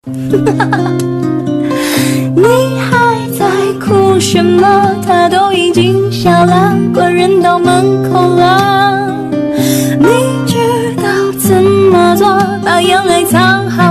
你还在哭什么？他都已经笑了，关人到门口了。你知道怎么做，把眼泪藏好。